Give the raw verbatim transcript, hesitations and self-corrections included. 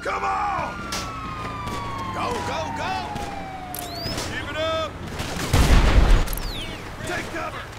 Come on! Go, go, go! Keep it up! Take cover!